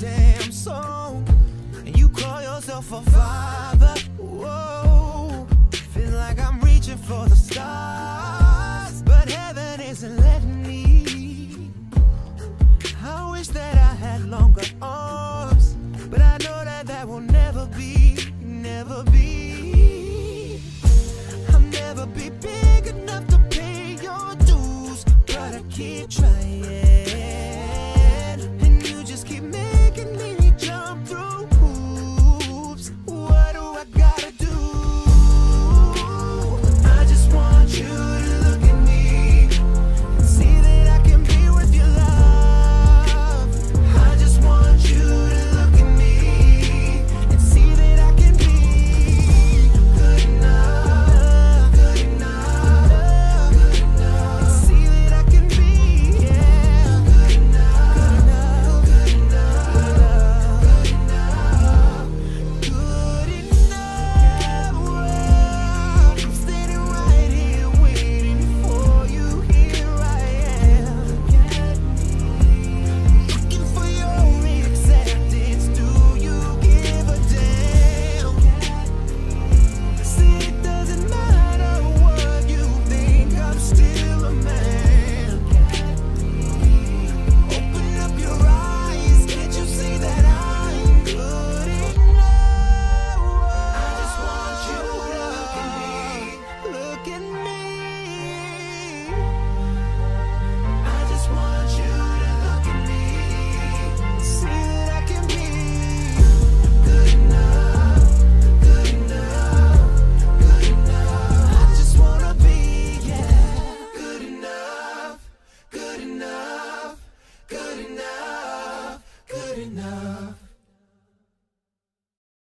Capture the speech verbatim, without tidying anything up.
damn song, and you call yourself a father. Whoa, feel like I'm reaching for the stars, but heaven isn't letting me. I wish that I had longer arms, but I know that that will never be, never be. I'll never be big enough to pay your dues, but I keep trying.